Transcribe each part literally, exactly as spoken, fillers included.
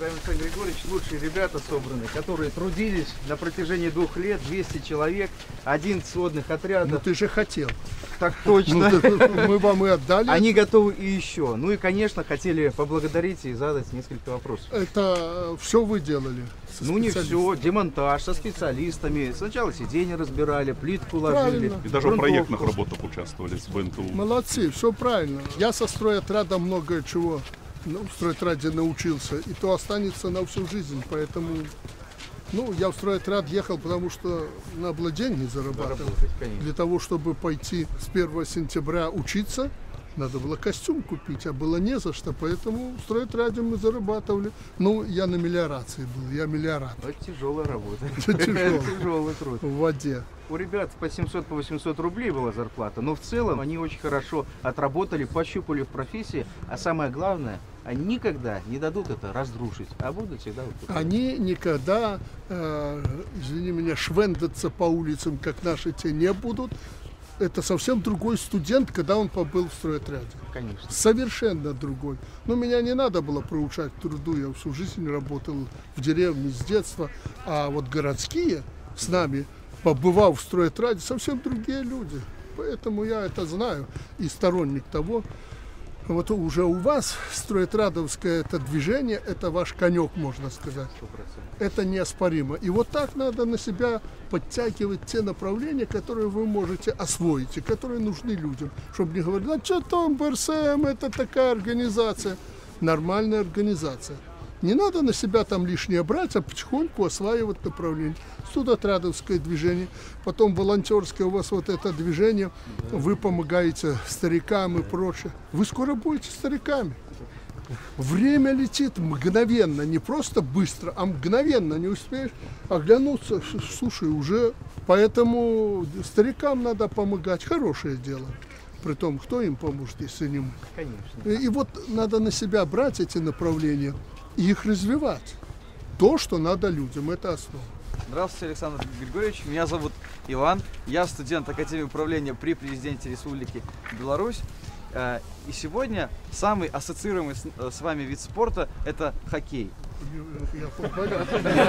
когда Александр Григорьевич, лучшие ребята собраны, которые трудились на протяжении двух лет, двести человек, одиннадцать сводных отрядов. Ну ты же хотел. Так точно. Ну, ты, мы вам и отдали. Они готовы и еще. Ну и, конечно, хотели поблагодарить и задать несколько вопросов. Это все вы делали? Ну не все, демонтаж со специалистами. Сначала сиденья разбирали, плитку ложили. Правильно. И даже в проектных работах участвовали с БНТУ. Молодцы, все правильно. Я со стройотряда многое чего ну, в стройотряде научился, и то останется на всю жизнь. Поэтому ну, я в стройотряд ехал, потому что надо было деньги зарабатывать. Для того, чтобы пойти с первого сентября учиться, надо было костюм купить, а было не за что, поэтому в стройотряде мы зарабатывали. Ну, я на мелиорации был, я мелиоратор. Это тяжелая работа. Тяжелый труд. В воде. У ребят по семьсот, по восемьсот рублей была зарплата, но в целом они очень хорошо отработали, пощупали в профессии, а самое главное, они никогда не дадут это разрушить, а будут всегда выпускать. Они никогда, э, извини меня, швендаться по улицам, как наши, те не будут. Это совсем другой студент, когда он побыл в стройотряде. Конечно. Совершенно другой. Но меня не надо было проучать труду, я всю жизнь работал в деревне с детства. А вот городские с нами, побывав в стройотряде, совсем другие люди. Поэтому я это знаю и сторонник того. Вот уже у вас стройотрядовское это движение, это ваш конек, можно сказать. сто процентов. Это неоспоримо. И вот так надо на себя подтягивать те направления, которые вы можете освоить и которые нужны людям. Чтобы не говорить, а что там БРСМ, это такая организация. Нормальная организация. Не надо на себя там лишнее брать, а потихоньку осваивать направление. Студотрядовское движение, потом волонтерское у вас вот это движение, вы помогаете старикам и прочее. Вы скоро будете стариками. Время летит мгновенно, не просто быстро, а мгновенно. Не успеешь оглянуться, слушай, уже. Поэтому старикам надо помогать. Хорошее дело. Притом, кто им поможет, если не мы? Конечно. И, и вот надо на себя брать эти направления и их развивать. То, что надо людям, это основа. Здравствуйте, Александр Григорьевич. Меня зовут Иван. Я студент Академии управления при президенте Республики Беларусь. И сегодня самый ассоциируемый с вами вид спорта – это хоккей. Я футболист.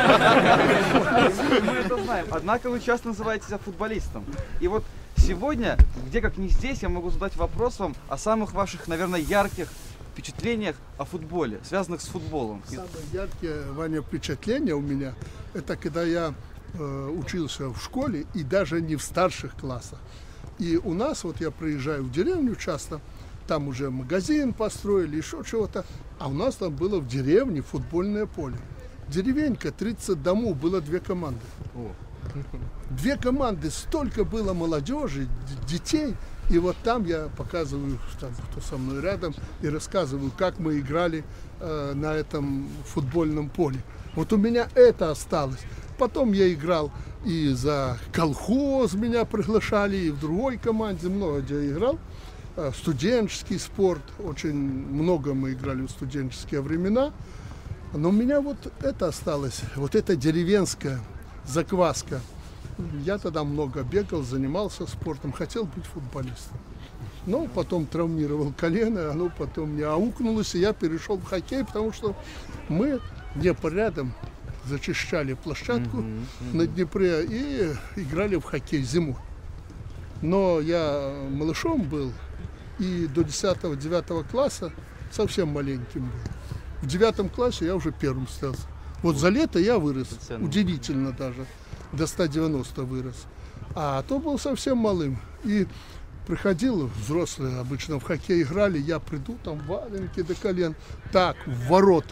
Мы это знаем. Однако вы часто называете себя футболистом. И вот сегодня, где как не здесь, я могу задать вопрос вам о самых ваших, наверное, ярких впечатлениях о футболе, связанных с футболом. Самое яркое, Ваня, впечатление у меня, это когда я э, учился в школе и даже не в старших классах. И у нас, вот я приезжаю в деревню часто, там уже магазин построили, еще чего-то, а у нас там было в деревне футбольное поле. Деревенька, тридцать домов, было две команды. О. Две команды, столько было молодежи, детей. И вот там я показываю, там, кто со мной рядом, и рассказываю, как мы играли э, на этом футбольном поле. Вот у меня это осталось. Потом я играл и за колхоз, меня приглашали, и в другой команде, много где я играл. Э, студенческий спорт, очень много мы играли в студенческие времена. Но у меня вот это осталось, вот эта деревенская закваска. Я тогда много бегал, занимался спортом, хотел быть футболистом. Но потом травмировал колено, оно потом мне аукнулось, и я перешел в хоккей, потому что мы Днепр рядом зачищали площадку mm-hmm, mm-hmm. на Днепре и играли в хоккей зимой. Но я малышом был, и до десятого-девятого класса совсем маленьким был. В девятом классе я уже первым стал. Вот за лето я вырос, удивительно даже. До ста девяноста вырос. А то был совсем малым. И приходил взрослые, обычно в хоккей играли, я приду, там валенки до колен. Так, в ворота.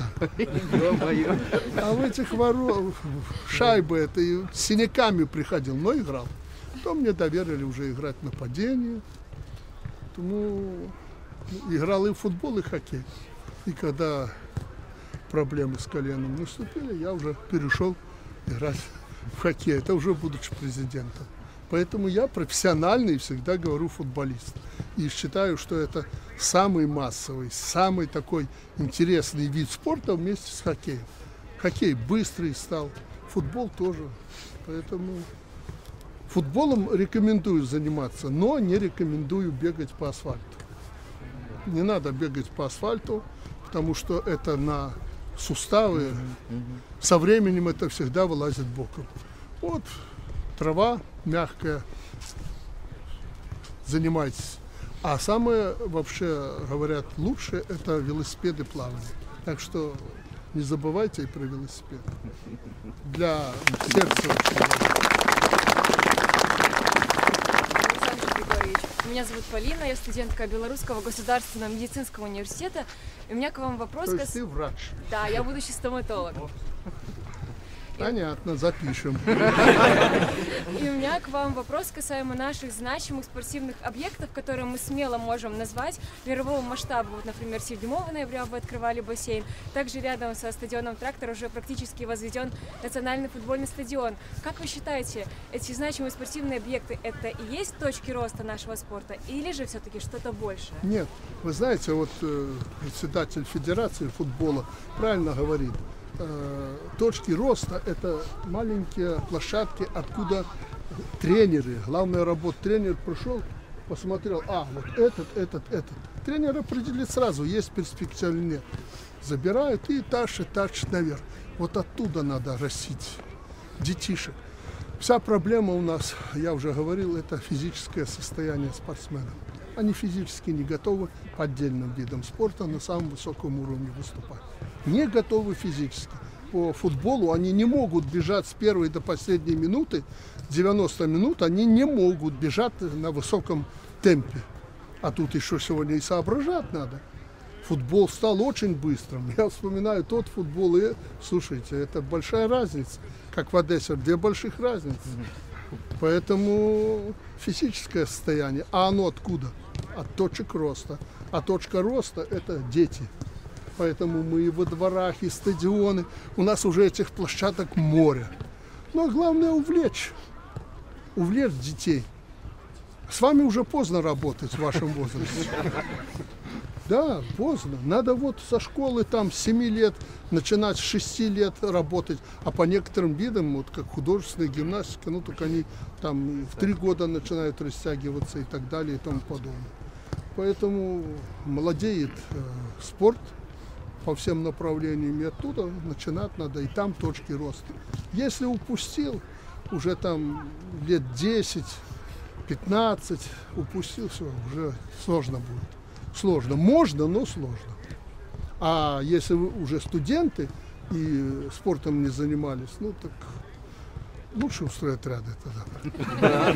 А в этих воротах шайбы это и синяками приходил, но играл. Потом мне доверили уже играть нападение. Тому играл и в футбол, и в хоккей. И когда проблемы с коленом наступили, я уже перешел играть в хоккей, это уже будучи президентом. Поэтому я профессиональный, всегда говорю, футболист. И считаю, что это самый массовый, самый такой интересный вид спорта вместе с хоккеем. Хоккей быстрый стал, футбол тоже. Поэтому футболом рекомендую заниматься, но не рекомендую бегать по асфальту. Не надо бегать по асфальту, потому что это на суставы. Со временем это всегда вылазит боком. Вот трава мягкая, занимайтесь. А самое, вообще, говорят, лучшее – это велосипеды плавания. Так что не забывайте и про велосипед. Для сердца очень важно. Александр Григорьевич, меня зовут Полина, я студентка Белорусского государственного медицинского университета. И у меня к вам вопрос... То есть кас- ты врач? Да, я будущий стоматолог. Понятно, запишем. И у меня к вам вопрос касаемо наших значимых спортивных объектов, которые мы смело можем назвать мирового масштаба. Вот, например, седьмого ноября вы открывали бассейн. Также рядом со стадионом «Трактор» уже практически возведен национальный футбольный стадион. Как вы считаете, эти значимые спортивные объекты – это и есть точки роста нашего спорта, или же все-таки что-то большее? Нет, вы знаете, вот э, председатель Федерации футбола правильно говорит. Э, точки роста – это маленькие площадки, откуда тренеры, главная работа, тренер пришел, посмотрел, а, вот этот, этот, этот. Тренер определит сразу, есть перспектива или нет. Забирают и тащат, тащат наверх. Вот оттуда надо растить детишек. Вся проблема у нас, я уже говорил, это физическое состояние спортсменов. Они физически не готовы по отдельным видам спорта на самом высоком уровне выступать. Не готовы физически. По футболу они не могут бежать с первой до последней минуты, девяносто минут, они не могут бежать на высоком темпе. А тут еще сегодня и соображать надо. Футбол стал очень быстрым. Я вспоминаю тот футбол, и, слушайте, это большая разница. Как в Одессе, две больших разницы. Поэтому физическое состояние. А оно откуда? От точек роста. А точка роста – это дети. Поэтому мы и во дворах, и стадионы. У нас уже этих площадок море. Но главное увлечь. Увлечь детей. С вами уже поздно работать в вашем возрасте. Да, поздно. Надо вот со школы там с семи лет начинать, с шести лет работать. А по некоторым видам, вот как художественная гимнастика, ну так они там в три года начинают растягиваться и так далее и тому подобное. Поэтому молодеет э, спорт по всем направлениям, и оттуда начинать надо, и там точки роста. Если упустил, уже там лет десять-пятнадцать упустил, все, уже сложно будет. Сложно. Можно, но сложно. А если вы уже студенты и спортом не занимались, ну так лучше устроить ряды тогда.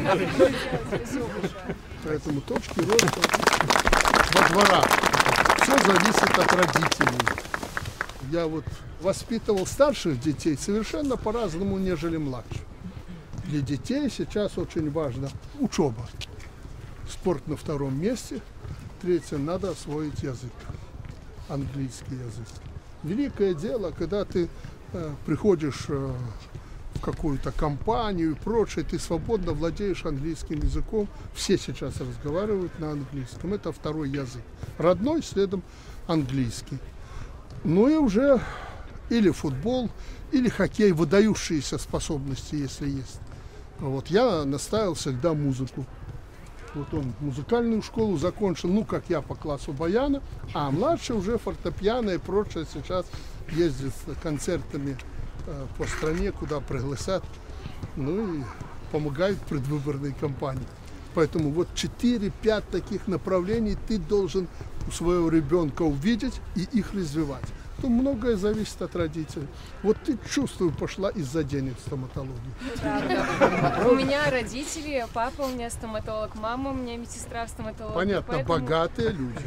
Поэтому точки роста во дворах. Все зависит от родителей. Я вот воспитывал старших детей совершенно по-разному, нежели младших. Для детей сейчас очень важна учеба. Спорт на втором месте. Третье, надо освоить язык, английский язык. Великое дело, когда ты э, приходишь э, в какую-то компанию и прочее, ты свободно владеешь английским языком. Все сейчас разговаривают на английском. Это второй язык. Родной, следом английский. Ну и уже или футбол, или хоккей, выдающиеся способности, если есть. Вот я наставил всегда музыку. Вот он музыкальную школу закончил, ну, как я, по классу баяна, а младший уже фортепиано и прочее сейчас ездит с концертами э, по стране, куда пригласят, ну, и помогают предвыборной кампании. Поэтому вот четыре-пять таких направлений ты должен у своего ребенка увидеть и их развивать. То многое зависит от родителей. Вот ты, чувствую, пошла из-за денег в стоматологию. Правда. У меня родители, папа у меня стоматолог, мама у меня медсестра стоматолог. Понятно, поэтому... богатые люди.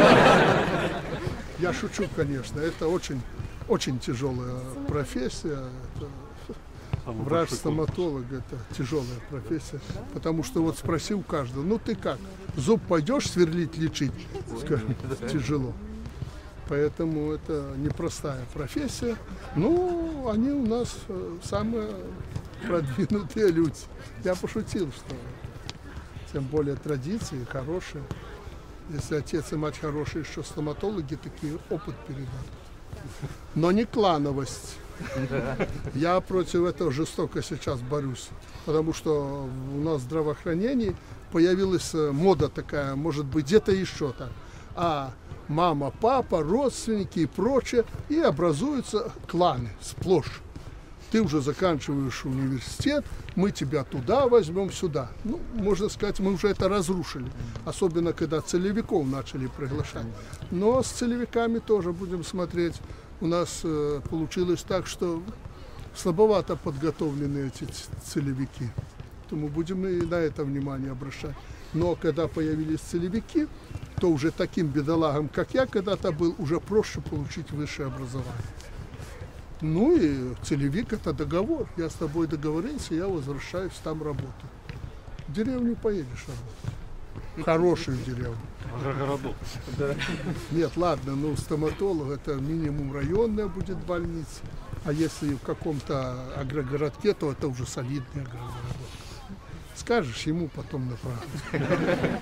Я шучу, конечно. Это очень, очень тяжелая профессия. Врач-стоматолог – это тяжелая профессия. Потому что вот спроси у каждого, ну ты как, зуб пойдешь сверлить, лечить? Скажем, тяжело. Поэтому это непростая профессия. Ну, они у нас самые продвинутые люди. Я пошутил, что тем более традиции хорошие. Если отец и мать хорошие, еще стоматологи, такие опыт передадут. Но не клановость. Я против этого жестоко сейчас борюсь. Потому что у нас в здравоохранении появилась мода такая, может быть, где-то еще так. А мама, папа, родственники и прочее, и образуются кланы сплошь. Ты уже заканчиваешь университет, мы тебя туда возьмем, сюда. Ну, можно сказать, мы уже это разрушили. Особенно, когда целевиков начали приглашать. Но с целевиками тоже будем смотреть. У нас э, получилось так, что слабовато подготовлены эти целевики. Поэтому будем и на это внимание обращать. Но когда появились целевики, то уже таким бедолагам, как я когда-то был, уже проще получить высшее образование. Ну и целевик — это договор. Я с тобой договорился, я возвращаюсь там работать. В деревню поедешь работать. Хорошую деревню. Агрогородок. Нет, ладно, ну стоматолог — это минимум районная будет больница. А если в каком-то агрогородке, то это уже солидный агрогородок. Скажешь ему, потом направить.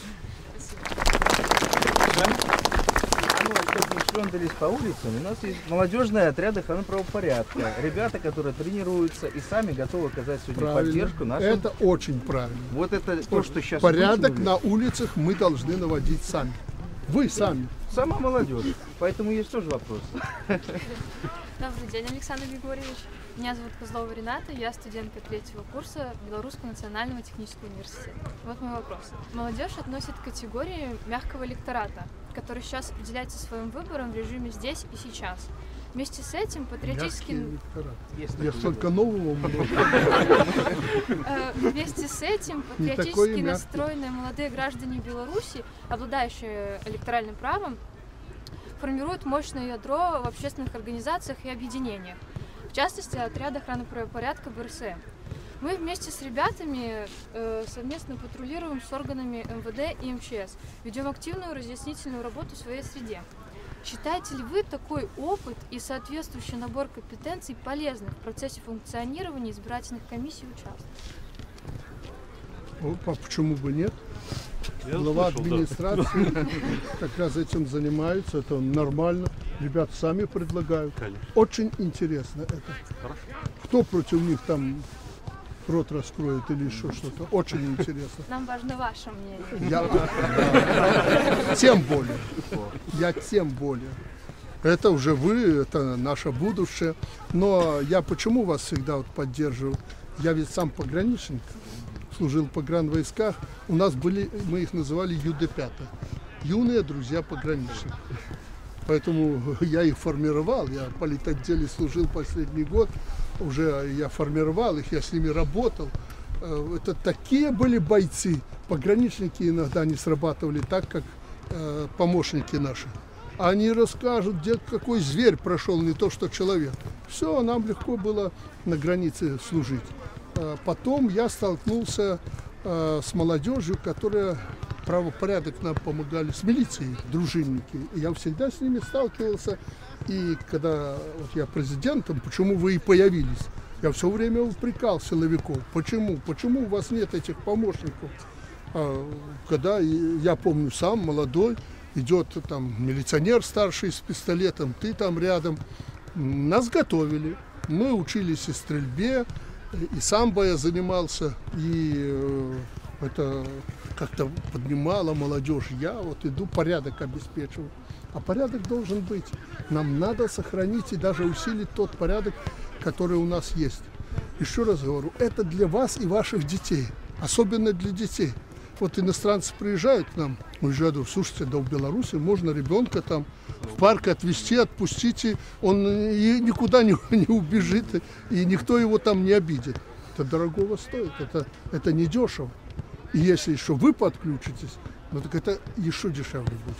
Ну, как мы шлёндались по улицам, у нас есть молодежные отряды охраны правопорядка. Ребята, которые тренируются и сами готовы оказать сегодня Правильно. поддержку нашим. Это очень правильно. Вот это то, что сейчас Порядок на улицах мы должны наводить сами. Вы сами. Сама молодежь. Поэтому есть тоже вопрос. Добрый день, Александр Григорьевич. Меня зовут Козлова Рената, я студентка третьего курса Белорусского национального технического университета. Вот мой вопрос. Молодежь относит к категории мягкого электората, который сейчас определяется своим выбором в режиме здесь и сейчас. Вместе с этим патриотически... Я столько нового много. Вместе с этим патриотически настроенные молодые граждане Беларуси, обладающие электоральным правом, формируют мощное ядро в общественных организациях и объединениях, в частности, отряд охраны правопорядка бэ эр эс эм. Мы вместе с ребятами э, совместно патрулируем с органами эм вэ дэ и эм че эс, ведем активную разъяснительную работу в своей среде. Считаете ли вы такой опыт и соответствующий набор компетенций полезным в процессе функционирования избирательных комиссий и участков? Опа, почему бы нет? Я Глава слышал, администрации да. как раз этим занимается, это нормально. Ребята сами предлагают. Конечно. Очень интересно это. Хорошо. Кто против них там рот раскроет или еще что-то. Очень интересно. Нам важно ваше мнение. Я, да, тем более. Я тем более. Это уже вы, это наше будущее. Но я почему вас всегда вот поддерживаю? Я ведь сам пограничник, служил в погранвойсках. У нас были, мы их называли ю дэ пять. Юные друзья пограничников. Поэтому я их формировал. Я в политотделе служил последний год. Уже я формировал их, я с ними работал. Это такие были бойцы. Пограничники иногда не срабатывали так, как э, помощники наши. Они расскажут, где какой зверь прошел, не то что человек. Все, нам легко было на границе служить. Потом я столкнулся э, с молодежью, которая правопорядок нам помогали, с милицией, дружинники. И я всегда с ними сталкивался. И когда вот я президентом, почему вы и появились, я все время упрекал силовиков. Почему? Почему у вас нет этих помощников? А, когда, я помню, сам молодой, идет там милиционер старший с пистолетом, ты там рядом. Нас готовили. Мы учились и стрельбе, и самбо я занимался, и э, это как-то поднимало молодежь. Я вот иду, порядок обеспечиваю. А порядок должен быть. Нам надо сохранить и даже усилить тот порядок, который у нас есть. Еще раз говорю, это для вас и ваших детей. Особенно для детей. Вот иностранцы приезжают к нам, уезжают, слушайте, да в Беларуси можно ребенка там в парк отвезти, отпустите, он и никуда не, не убежит, и никто его там не обидит. Это дорогого стоит, это, это недешево. И если еще вы подключитесь, ну так это еще дешевле будет.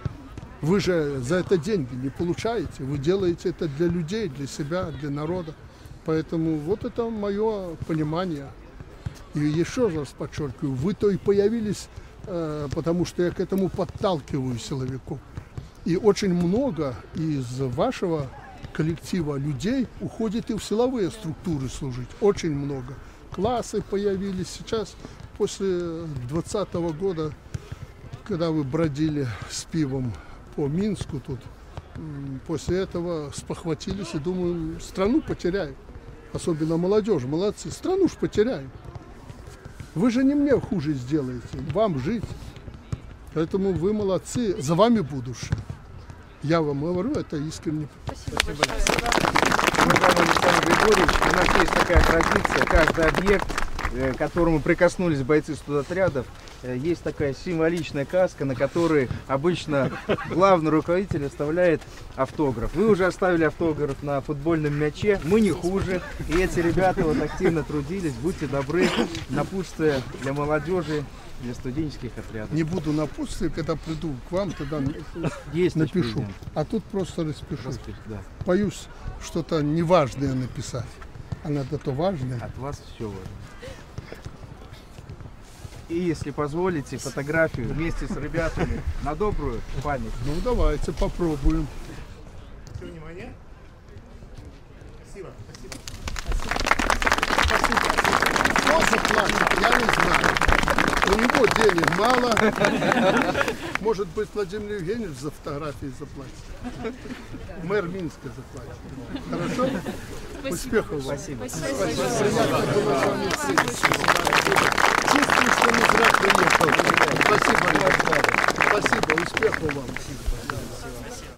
Вы же за это деньги не получаете, вы делаете это для людей, для себя, для народа. Поэтому вот это мое понимание. И еще раз подчеркиваю, вы-то и появились, э, потому что я к этому подталкиваю силовиков. И очень много из вашего коллектива людей уходит и в силовые структуры служить. Очень много. Классы появились сейчас, после двадцатого года, когда вы бродили с пивом по Минску тут, после этого спохватились и думаю, страну потеряем. Особенно молодежь, молодцы, страну ж потеряем. Вы же не мне хуже сделаете, вам жить. Поэтому вы молодцы, за вами будущее. Я вам говорю, это искренне. Спасибо большое. Уважаемый Александр Григорьевич, у нас есть такая традиция, каждый объект, э, к которому прикоснулись бойцы студотрядов, э, есть такая символичная каска, на которой обычно главный руководитель оставляет автограф. Вы уже оставили автограф на футбольном мяче, мы не хуже, и эти ребята вот активно трудились, будьте добры, напутствие для молодежи, для студенческих отрядов. Не буду напутствовать, когда приду к вам, тогда Есть напишу. президент. А тут просто распишу. Распи- да. Боюсь что-то неважное написать. А надо то важное. От вас все важно. И если позволите, фотографию вместе с ребятами на добрую память. Ну давайте попробуем. Все, внимание. Спасибо. Кто заплатит, я не знаю. У него денег мало. Может быть, Владимир Евгеньевич за фотографии заплатит. Мэр Минска заплатит. Хорошо? Успехов вам. Спасибо. Приятно было с вами встретиться. Чувствую, что не зря приехал. Спасибо. Спасибо. Успехов вам.